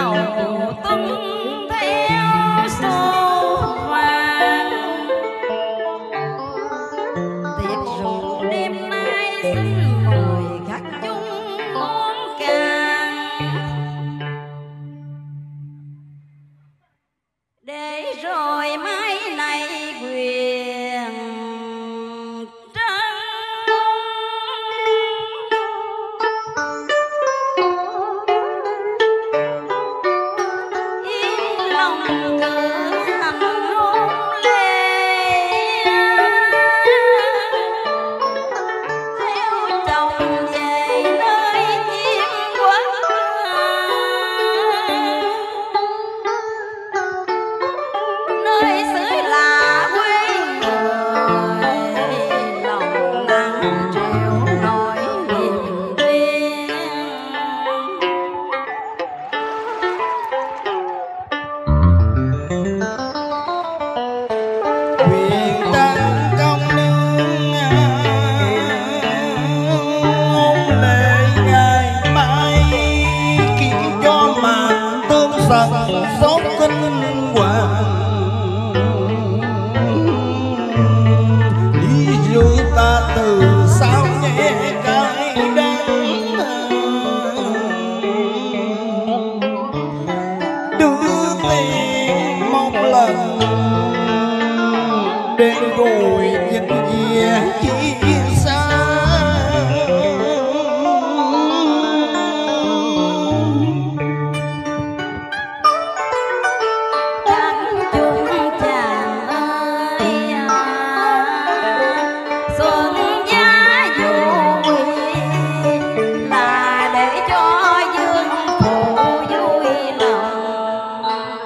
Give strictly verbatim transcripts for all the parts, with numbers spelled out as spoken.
đầu tuân theo số vàng. Tiệc rượu đêm nay xin mời khách chung món càng, để rồi mai này quyền trăng. Yên lòng cử hành hôn lễ, theo chồng về nơi thiên quốc. Nơi xứ là quê người, lòng nắng chịu nỗi niềm riêng. Quyền tăng công nương hôn lễ ngày mai, khiến cho màn tương sần xót kinh hoàng. Lý rượu ta từ sao nhẹ cay đắng, đưa tiền một lần đến rồi dịch về chia xa. Các chúng chàng ơi, xuân giá vui là để cho dương phụ vui lòng,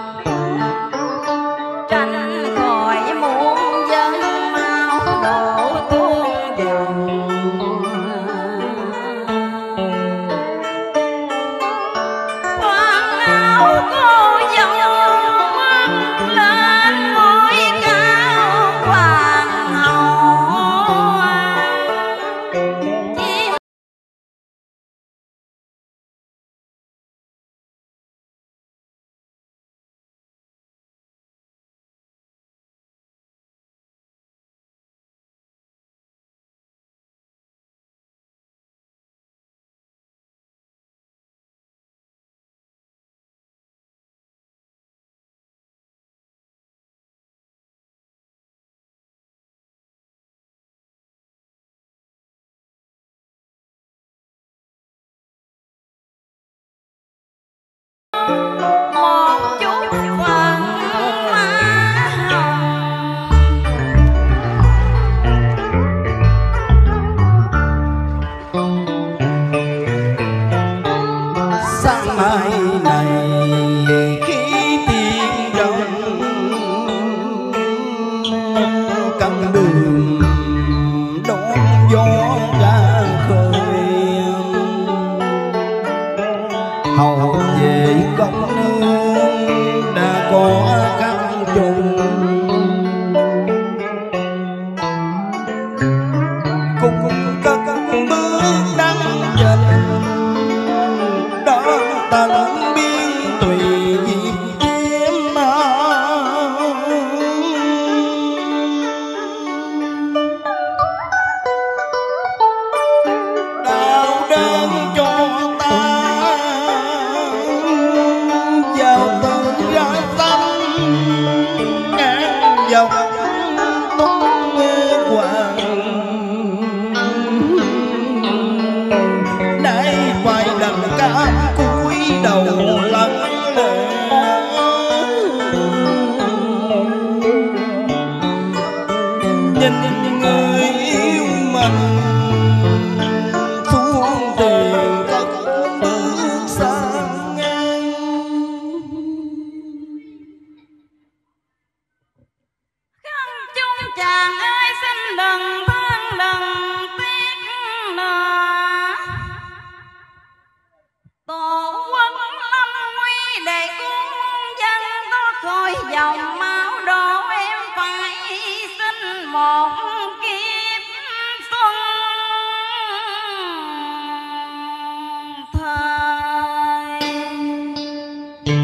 tránh khỏi muôn dân mau đổ tuôn dòng. Khoan áo cô dâu lên ngôi cao hoàng hậu, chim một chút phần hoa hồng. Sáng mai này khi tiếng rồng căng đường đón gió ra khơi, hầu về công nương đã có khăn trùng, cùng các bước đắng dần đó tận biên tùy diệt chim đạo đơn cho ta vào từng ra tâm ngang dọc tung hoàng. Nay phải đành cả cúi đầu lặng lẽ, nhìn người yêu mình xuống tiền cất bước sang ngang. Khăn chung chàng ơi xin đừng thương đừng tiếc nữa, tổ quốc lâm nguy để quân dân thoát khỏi dòng máu đổ. Em phải xin một kiếp xuân thời.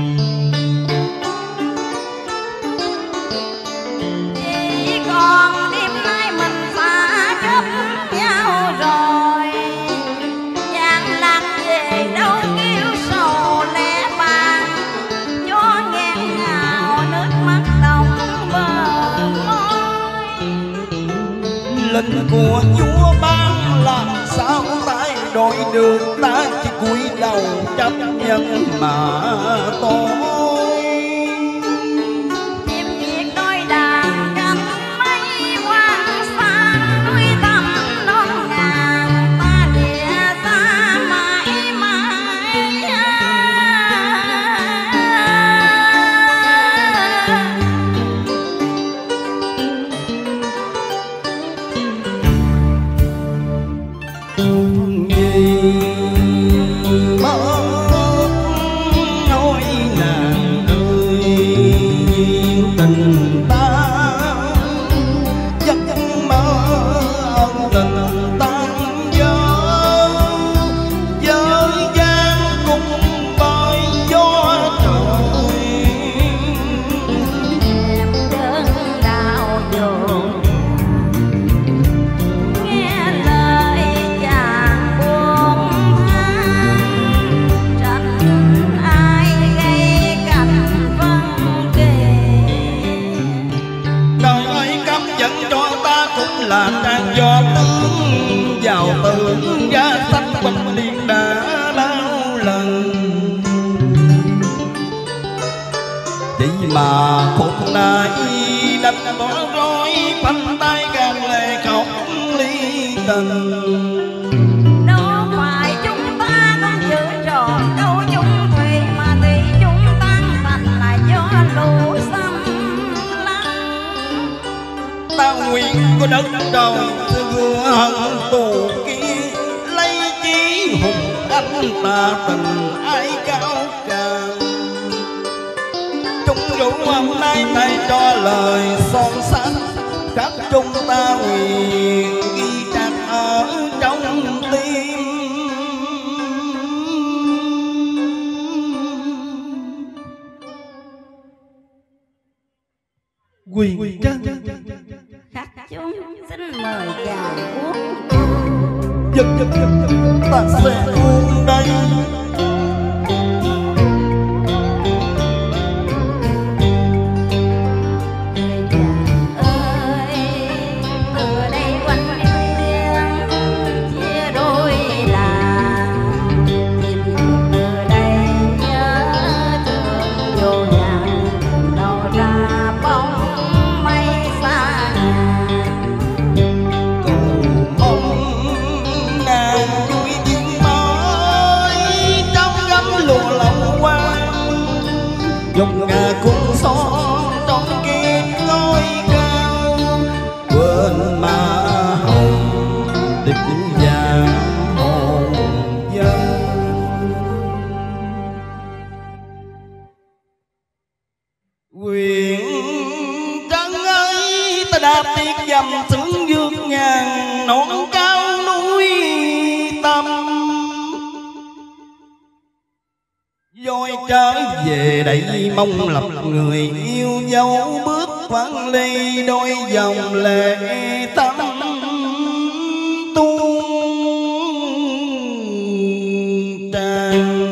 của Chúa ban, làm sao thay đổi được, ta chỉ cúi đầu chấp nhận mà thôi. chim việt đôi đàn cánh mây quang sang, núi thẳm non ngàn ta địa xa mãi mãi. Tình ta giấc mơ tình tan vỡ, dở dang cùng bay gió trời. Em đơn đau buồn nghe lời chàng buồn than, tránh ai gây cảnh vân kề. Đời ơi cấm dẫn cho ta cũng là trang do tướng, giàu tưởng ra sách quanh điện đã bao lần. Vậy mà khúc này đành bỏ rối, phanh tay càng lệ khóc ly tình. Đâu phải chúng ta không giữ tròn đâu chung thủy, mà thủy chúng tan thành là do lũ xâm lăng. Ta nguyện có đất đầu vừa hận tù kia, lấy chí hùng anh ta tình ai cao càng. Chúng rủ hôm nay thầy cho lời son sánh, khắp chúng ta nguyện ghi chặt ở trong tim. Quyền Trân Khắc chúng xin mời chàng uống. giật giật giật ta sẽ uống đây. Chàng ơi từ đây quanh biên chia đôi làng, tìm từ đây nhớ thương vô vàng, đâu ra bóng mây xa ngàn. Cầu mong nàng vui tiếng mới trong gấm lụa lòng quang, dùng ngà cung son trong kiếp ngôi cao, quên mà hồng địch vàng hồn dân. Quyền Trân ơi ta đạp tiết dầm sướng dương ngàn, non cao núi tâm Rồi trở về đây mong lập người yêu dấu, bước vắng ly đôi dòng lệ tâm tuôn tràn.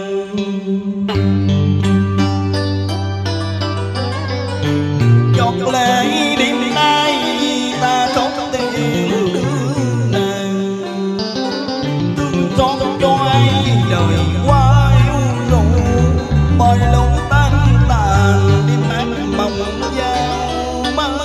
Giọt lệ đêm nay ta khóc tiếng nàng, thương xót cho ai đời qua yêu dấu, bởi lâu tan tàn đêm hát mộng giao mơ.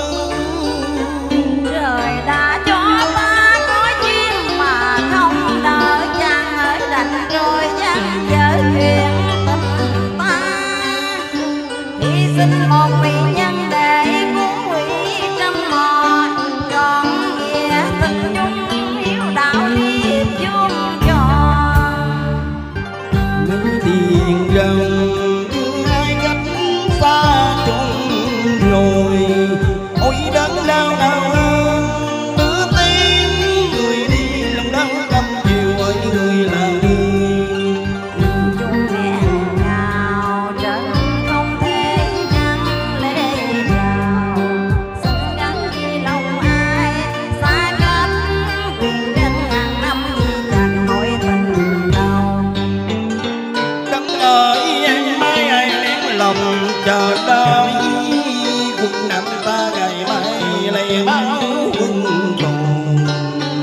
Trời đã cho ta có duyên mà không nợ, chàng hỡi đành rồi dắt vợ thuyền tình ta, hy sinh một mỹ nhân để cứu hủy trăm mò, trọn nghĩa tình chung hiếu đạo liếp chung tròn. Nữ điền rằng hai cách xa chung rồi, ôi đớn đau đau hơn đưa tiếng người đi, lòng đau cầm chiều ơi người là người. Chung nghẹn ngào trận không thể ngăn lệ trào, xin gắn ghi lòng ai xa cách, quyền dân ngàn năm ghi chặt mối tình đầu. Đấng ơi em mai ai lén lòng chờ đợi, quân Nam ta ngày mai lấy báo quân tù.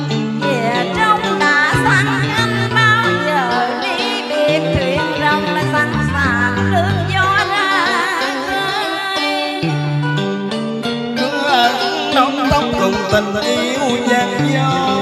tình yêu vàng gió